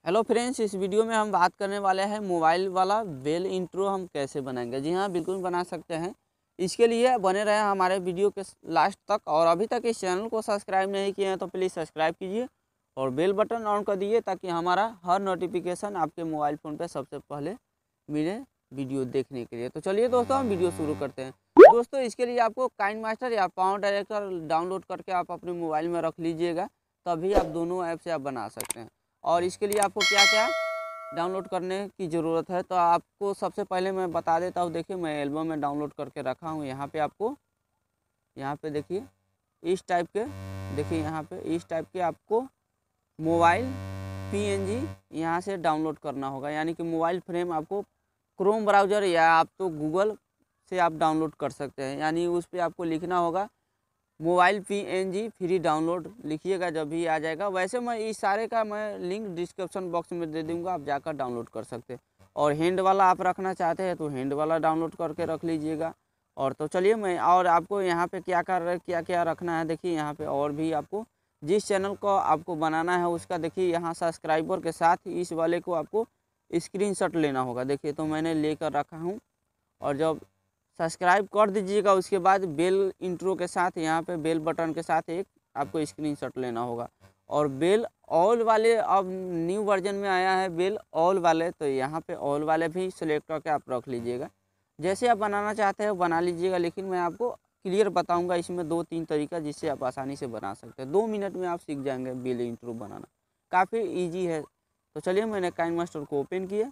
Hello friends, इस video में हम बात करने वाले हैं मोबाइल वाला बेल इंट्रो हम कैसे बनाएंगे। जी हाँ, बिल्कुल बना सकते हैं। इसके लिए बने रहे हमारे वीडियो के लास्ट तक। और अभी तक इस चैनल को सब्सक्राइब नहीं किए हैं तो प्लीज़ सब्सक्राइब कीजिए और बेल बटन ऑन कर दीजिए ताकि हमारा हर नोटिफिकेशन आपके मोबाइल फ़ोन पे सबसे पहले मिले वीडियो देखने के लिए। तो चलिए दोस्तों, हम वीडियो शुरू करते हैं। दोस्तों, इसके लिए आपको काइनमास्टर या पावर डायरेक्टर डाउनलोड करके आप अपने मोबाइल में रख लीजिएगा, तभी आप दोनों ऐप से आप बना सकते हैं। और इसके लिए आपको क्या क्या डाउनलोड करने की ज़रूरत है, तो आपको सबसे पहले मैं बता देता हूँ। देखिए, मैं एल्बम में डाउनलोड करके रखा हूँ। यहाँ पे आपको, यहाँ पे देखिए इस टाइप के, देखिए यहाँ पे इस टाइप के आपको मोबाइल PNG यहाँ से डाउनलोड करना होगा। यानी कि मोबाइल फ्रेम आपको क्रोम ब्राउज़र या आप तो गूगल से आप डाउनलोड कर सकते हैं। यानी उस पर आपको लिखना होगा मोबाइल PNG फ्री डाउनलोड, लिखिएगा जब भी आ जाएगा। वैसे मैं इस सारे का मैं लिंक डिस्क्रिप्शन बॉक्स में दे दूंगा, आप जाकर डाउनलोड कर सकते हैं। और हैंड वाला आप रखना चाहते हैं तो हैंड वाला डाउनलोड करके रख लीजिएगा। और तो चलिए, मैं और आपको यहाँ पे क्या क्या रखना है। देखिए यहाँ पे और भी आपको जिस चैनल को आपको बनाना है उसका, देखिए यहाँ सब्सक्राइबर के साथ इस वाले को आपको स्क्रीनशॉट लेना होगा। देखिए तो मैंने लेकर रखा हूँ। और जब सब्सक्राइब कर दीजिएगा उसके बाद बेल इंट्रो के साथ, यहाँ पे बेल बटन के साथ एक आपको स्क्रीनशॉट लेना होगा। और बेल ऑल वाले अब न्यू वर्जन में आया है बेल ऑल वाले, तो यहाँ पे ऑल वाले भी सिलेक्ट करके आप रख लीजिएगा। जैसे आप बनाना चाहते हैं बना लीजिएगा, लेकिन मैं आपको क्लियर बताऊंगा इसमें 2-3 तरीका जिससे आप आसानी से बना सकते हैं। 2 मिनट में आप सीख जाएंगे बेल इंट्रो बनाना, काफ़ी ईजी है। तो चलिए, मैंने काइनमास्टर को ओपन किया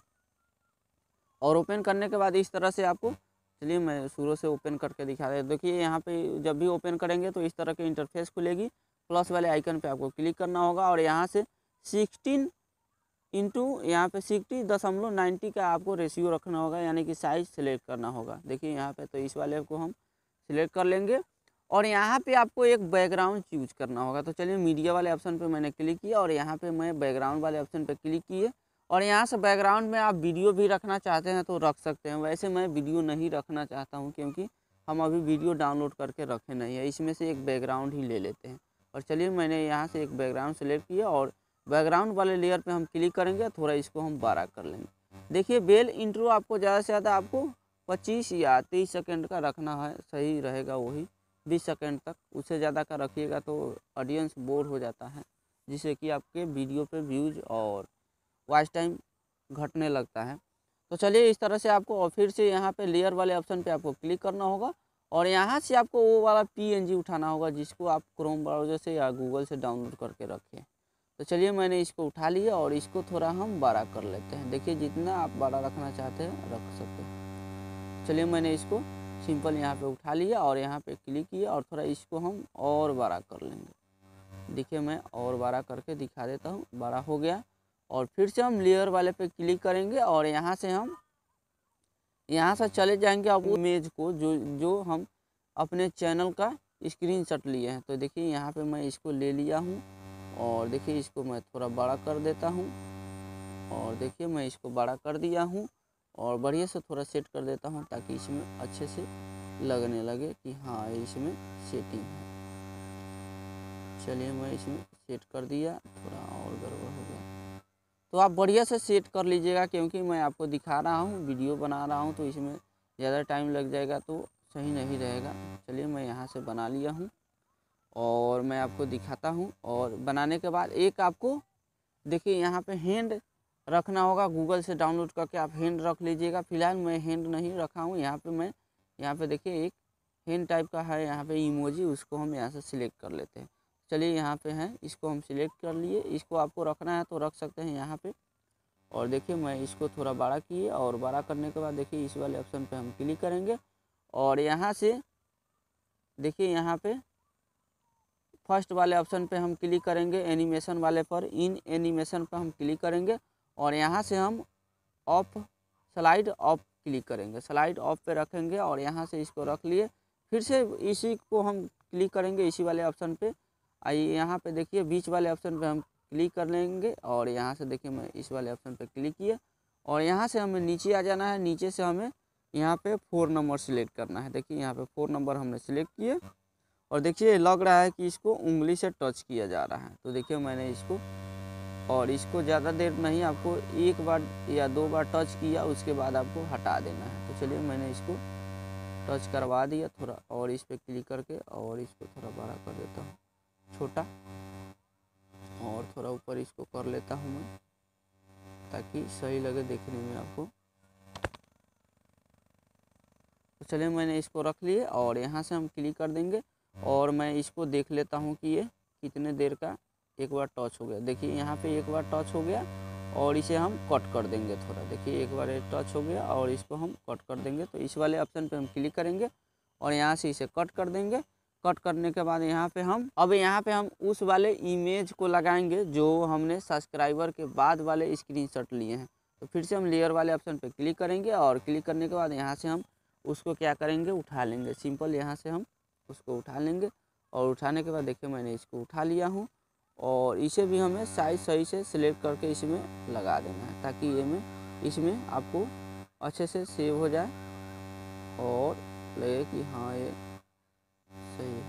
और ओपन करने के बाद इस तरह से आपको, चलिए मैं शुरू से ओपन करके दिखा रहा हूँ। देखिए यहाँ पे जब भी ओपन करेंगे तो इस तरह के इंटरफेस खुलेगी। प्लस वाले आइकन पे आपको क्लिक करना होगा और यहाँ से 16 इंटू यहाँ पे 60.90 का आपको रेशियो रखना होगा, यानी कि साइज सिलेक्ट करना होगा। देखिए यहाँ पे तो इस वाले को हम सिलेक्ट कर लेंगे। और यहाँ पे आपको एक बैकग्राउंड चूज करना होगा। तो चलिए, मीडिया वाले ऑप्शन पे मैंने क्लिक किया और यहाँ पे मैं बैकग्राउंड वाले ऑप्शन पे क्लिक किए। और यहाँ से बैकग्राउंड में आप वीडियो भी रखना चाहते हैं तो रख सकते हैं। वैसे मैं वीडियो नहीं रखना चाहता हूँ क्योंकि हम अभी वीडियो डाउनलोड करके रखे नहीं है। इसमें से एक बैकग्राउंड ही ले लेते हैं। और चलिए, मैंने यहाँ से एक बैकग्राउंड सेलेक्ट किया और बैकग्राउंड वाले लेयर पे हम क्लिक करेंगे। थोड़ा इसको हम बड़ा कर लेंगे। देखिए, बेल इंट्रो आपको ज़्यादा से ज़्यादा आपको 25 या 30 सेकेंड का रखना है, सही रहेगा वही 20 सेकेंड तक। उससे ज़्यादा का रखिएगा तो ऑडियंस बोर हो जाता है, जिससे कि आपके वीडियो पे व्यूज़ और वॉच टाइम घटने लगता है। तो चलिए, इस तरह से आपको और फिर से यहाँ पे लेयर वाले ऑप्शन पे आपको क्लिक करना होगा और यहाँ से आपको वो वाला PNG उठाना होगा जिसको आप क्रोम ब्राउज़र से या गूगल से डाउनलोड करके रखें। तो चलिए, मैंने इसको उठा लिया और इसको थोड़ा हम बड़ा कर लेते हैं। देखिए, जितना आप बड़ा रखना चाहते हैं रख सकते हैं। चलिए, मैंने इसको सिंपल यहाँ पे उठा लिया और यहाँ पे क्लिक किया और थोड़ा इसको हम और बड़ा कर लेंगे। देखिए, मैं और बड़ा करके दिखा देता हूँ, बड़ा हो गया। और फिर से हम लेयर वाले पे क्लिक करेंगे और यहाँ से हम यहाँ से चले जाएंगे अब इमेज को जो हम अपने चैनल का स्क्रीनशॉट लिए हैं। तो देखिए, यहाँ पे मैं इसको ले लिया हूँ और देखिए इसको मैं थोड़ा बड़ा कर देता हूँ। और देखिए, मैं इसको बड़ा कर दिया हूँ और बढ़िया से थोड़ा सेट कर देता हूँ ताकि इसमें अच्छे से लगने लगे कि हाँ इसमें सेटिंग है। चलिए, मैं इसमें सेट कर दिया, थोड़ा और गड़बड़ हो गया। तो आप बढ़िया से सेट कर लीजिएगा क्योंकि मैं आपको दिखा रहा हूँ, वीडियो बना रहा हूँ, तो इसमें ज़्यादा टाइम लग जाएगा तो सही नहीं रहेगा। चलिए, मैं यहाँ से बना लिया हूँ और मैं आपको दिखाता हूँ। और बनाने के बाद एक आपको देखिए यहाँ पे हैंड रखना होगा। गूगल से डाउनलोड करके आप हैंड रख लीजिएगा। फिलहाल मैं हैंड नहीं रखा हूँ। यहाँ पे देखिए एक हैंड टाइप का है यहाँ पे इमोजी, उसको हम यहाँ से सिलेक्ट कर लेते हैं। चलिए, यहाँ पे है, इसको हम सिलेक्ट कर लिए। इसको आपको रखना है तो रख सकते हैं यहाँ पे। और देखिए, मैं इसको थोड़ा बड़ा किए और बड़ा करने के बाद देखिए इस वाले ऑप्शन पे हम क्लिक करेंगे और यहाँ से देखिए यहाँ पे फर्स्ट वाले ऑप्शन पे हम क्लिक करेंगे, एनिमेशन वाले पर। इन एनिमेशन पर हम क्लिक करेंगे और यहाँ से हम ऑफ स्लाइड ऑफ क्लिक करेंगे, स्लाइड ऑफ पे रखेंगे और यहाँ से इसको रख लिए। फिर से इसी को हम क्लिक करेंगे इसी वाले ऑप्शन पे। आइए, यहाँ पे देखिए बीच वाले ऑप्शन पे हम क्लिक कर लेंगे और यहाँ से देखिए मैं इस वाले ऑप्शन पे क्लिक किया और यहाँ से हमें नीचे आ जाना है। नीचे से हमें यहाँ पे 4 नंबर सिलेक्ट करना है। देखिए, यहाँ पे 4 नंबर हमने सिलेक्ट किए और देखिए लग रहा है कि इसको उंगली से टच किया जा रहा है। तो देखिए, मैंने इसको और इसको ज़्यादा देर नहीं, आपको एक बार या 2 बार टच किया उसके बाद आपको हटा देना है। तो चलिए मैंने इसको टच करवा दिया थोड़ा, और इस पर क्लिक करके और इसको थोड़ा बड़ा कर देता हूँ, छोटा, और थोड़ा ऊपर इसको कर लेता हूँ मैं, ताकि सही लगे देखने में आपको। तो चलिए मैंने इसको रख लिए और यहाँ से हम क्लिक कर देंगे और मैं इसको देख लेता हूँ कि ये कितने देर का एक बार टच हो गया। देखिए यहाँ पे एक बार टच हो गया और इसे हम कट कर देंगे थोड़ा। देखिए एक बार टच हो गया और इसको हम कट कर देंगे। तो इस वाले ऑप्शन पे हम क्लिक करेंगे और यहाँ से इसे कट कर देंगे। कट करने के बाद यहाँ पे हम उस वाले इमेज को लगाएंगे जो हमने सब्सक्राइबर के बाद वाले स्क्रीनशॉट लिए हैं। तो फिर से हम लेयर वाले ऑप्शन पे क्लिक करेंगे और क्लिक करने के बाद यहाँ से हम उसको क्या करेंगे, उठा लेंगे। सिंपल यहाँ से हम उसको उठा लेंगे और उठाने के बाद देखिए मैंने इसको उठा लिया हूँ और इसे भी हमें साइज सही से सिलेक्ट करके इसमें लगा देना है, ताकि ये में इसमें आपको अच्छे से सेव हो जाए और लगे कि हाँ ये सही है।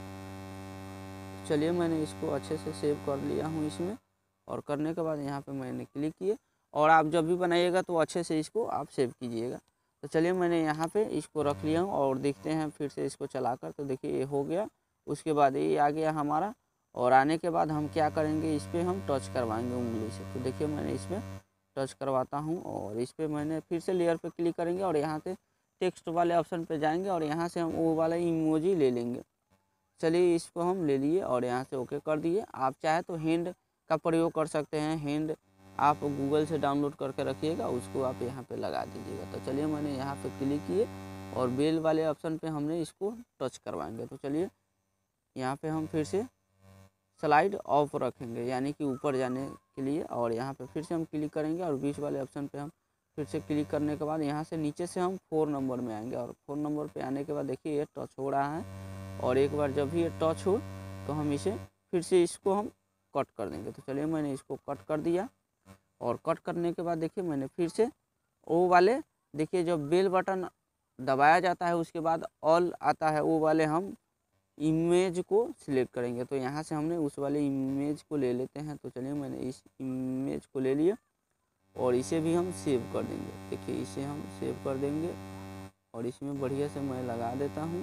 चलिए मैंने इसको अच्छे से सेव कर लिया हूँ इसमें, और करने के बाद यहाँ पे मैंने क्लिक किए। और आप जब भी बनाइएगा तो अच्छे से इसको आप सेव कीजिएगा। तो चलिए मैंने यहाँ पे इसको रख लिया हूँ और देखते हैं फिर से इसको चलाकर। तो देखिए ये हो गया, उसके बाद ये आ गया हमारा। और आने के बाद हम क्या करेंगे, इस पर हम टच करवाएंगे उंगली से। तो देखिए मैंने इसमें टच करवाता हूँ और इस पर मैंने फिर से लेयर पे क्लिक करेंगे और यहाँ से टेक्स्ट वाले ऑप्शन पे जाएंगे और यहाँ से हम वो वाला इमोजी ले लेंगे। चलिए इसको हम ले लिए और यहाँ से ओके कर दिए। आप चाहे तो हैंड का प्रयोग कर सकते हैं, हैंड आप गूगल से डाउनलोड करके रखिएगा, उसको आप यहाँ पे लगा दीजिएगा। तो चलिए मैंने यहाँ पे क्लिक किए और बेल वाले ऑप्शन पे हमने इसको टच करवाएंगे। तो चलिए यहाँ पे हम फिर से स्लाइड ऑफ रखेंगे, यानी कि ऊपर जाने के लिए, और यहाँ पे फिर से हम क्लिक करेंगे और बीच वाले ऑप्शन पे हम फिर से क्लिक करने के बाद यहाँ से नीचे से हम 4 नंबर में आएंगे। और 4 नंबर पे आने के बाद देखिए ये टच हो रहा है, और एक बार जब भी ये टच हो तो हम इसे फिर से इसको हम कट कर देंगे। तो चलिए मैंने इसको कट कर दिया और कट करने के बाद देखिए मैंने फिर से वो वाले, देखिए जब बेल बटन दबाया जाता है उसके बाद ऑल आता है, वो वाले हम इमेज को सिलेक्ट करेंगे। तो यहाँ से हमने उस वाले इमेज को ले लेते हैं। तो चलिए मैंने इस इमेज को ले लिया और इसे भी हम सेव कर देंगे। देखिए इसे हम सेव कर देंगे और इसमें बढ़िया से मैं लगा देता हूँ।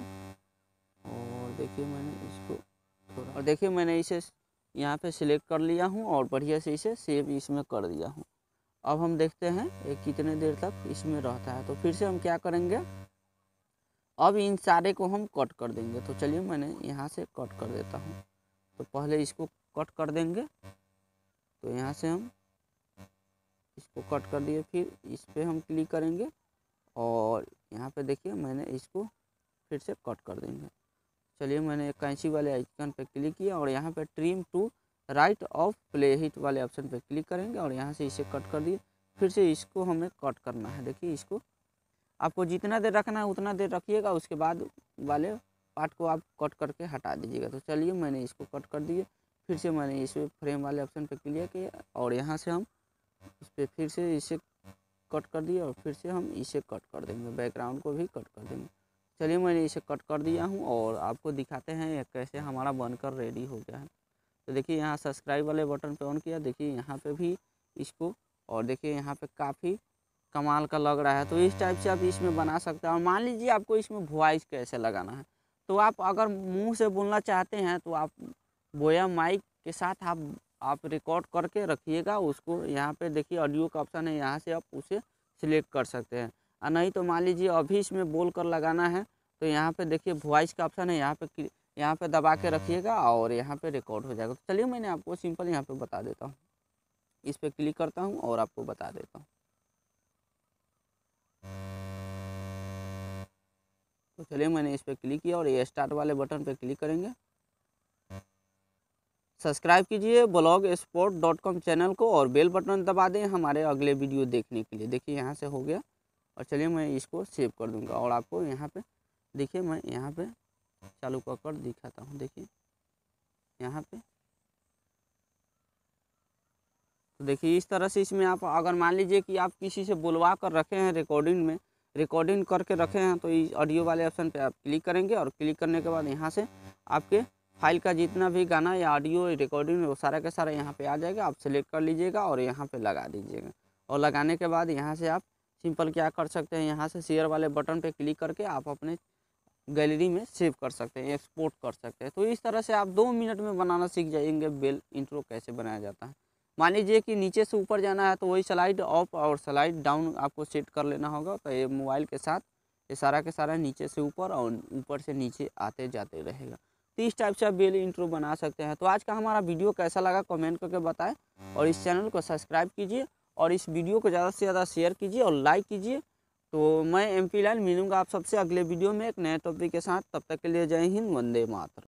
और देखिए मैंने इसको थोड़ा, और देखिए मैंने इसे यहाँ पे सिलेक्ट कर लिया हूँ और बढ़िया से इसे सेव इसमें कर दिया हूँ। अब हम देखते हैं ये कितने देर तक इसमें रहता है। तो फिर से हम क्या करेंगे, अब इन सारे को हम कट कर देंगे। तो चलिए मैंने यहाँ से कट कर देता हूँ। तो पहले इसको कट कर देंगे। तो यहाँ से हम इसको कट कर दिए, फिर इस पर हम क्लिक करेंगे और यहाँ पे देखिए मैंने इसको फिर से कट कर देंगे। चलिए मैंने कैंची वाले आइकन पे क्लिक किया और यहाँ पे trim to right of play hit वाले ऑप्शन पे क्लिक करेंगे और यहाँ से इसे कट कर दिए। फिर से इसको हमें कट करना है। देखिए इसको आपको जितना देर रखना है उतना देर रखिएगा, उसके बाद वाले पार्ट को आप कट करके हटा दीजिएगा। तो चलिए मैंने इसको कट कर दिए। फिर से मैंने इस फ्रेम वाले ऑप्शन पे क्लिक किया और यहाँ से हम इस पर फिर से इसे कट कर दिए और फिर से हम इसे कट कर देंगे, बैकग्राउंड को भी कट कर देंगे। चलिए मैंने इसे कट कर दिया हूँ और आपको दिखाते हैं कैसे हमारा बनकर रेडी हो गया है। तो देखिए यहाँ सब्सक्राइब वाले बटन पे ऑन किया, देखिए यहाँ पे भी इसको, और देखिए यहाँ पे काफ़ी कमाल का लग रहा है। तो इस टाइप से आप इसमें बना सकते हैं। और मान लीजिए आपको इसमें वॉइस कैसे लगाना है, तो आप अगर मुंह से बोलना चाहते हैं तो आप बोया माइक के साथ आप रिकॉर्ड करके रखिएगा उसको। यहाँ पे देखिए ऑडियो का ऑप्शन है, यहाँ से आप उसे सिलेक्ट कर सकते हैं। और नहीं तो मान लीजिए अभी इसमें बोल कर लगाना है तो यहाँ पे देखिए वॉइस का ऑप्शन है, यहाँ पे दबा के रखिएगा और यहाँ पे रिकॉर्ड हो जाएगा। तो चलिए मैंने आपको सिंपल यहाँ पे बता देता हूँ। इस पर क्लिक करता हूँ और आपको बता देता हूँ। तो चलिए मैंने इस पर क्लिक किया और ये स्टार्ट वाले बटन पे क्लिक करेंगे। सब्सक्राइब कीजिए blogspot.com चैनल को और बेल बटन दबा दें हमारे अगले वीडियो देखने के लिए। देखिए यहाँ से हो गया और चलिए मैं इसको सेव कर दूंगा और आपको यहाँ पे देखिए मैं यहाँ पे चालू कर दिखाता हूँ। देखिए यहाँ पे, तो देखिए इस तरह से इसमें आप अगर मान लीजिए कि आप किसी से बुलवा कर रखे हैं, रिकॉर्डिंग करके रखे हैं, तो इस ऑडियो वाले ऑप्शन पे आप क्लिक करेंगे और क्लिक करने के बाद यहाँ से आपके फाइल का जितना भी गाना या ऑडियो रिकॉर्डिंग है वो सारा का सारा यहाँ पे आ जाएगा। आप सेलेक्ट कर लीजिएगा और यहाँ पे लगा दीजिएगा। और लगाने के बाद यहाँ से आप सिंपल क्या कर सकते हैं, यहाँ से शेयर वाले बटन पे क्लिक करके आप अपने गैलरी में सेव कर सकते हैं, एक्सपोर्ट कर सकते हैं। तो इस तरह से आप 2 मिनट में बनाना सीख जाएंगे बेल इंट्रो कैसे बनाया जाता है। मान लीजिए कि नीचे से ऊपर जाना है तो वही स्लाइड अप और स्लाइड डाउन आपको सेट कर लेना होगा। तो ये मोबाइल के साथ ये सारा के सारा नीचे से ऊपर और ऊपर से नीचे आते जाते रहेगा। तो इस टाइप से आप बेल इंट्रो बना सकते हैं। तो आज का हमारा वीडियो कैसा लगा कमेंट करके बताएं और इस चैनल को सब्सक्राइब कीजिए और इस वीडियो को ज़्यादा से ज़्यादा शेयर कीजिए और लाइक कीजिए। तो मैं MP लाल मिलूँगा आप सबसे अगले वीडियो में एक नए टॉपिक के साथ। तब तक के लिए जय हिंद, वंदे मातरम।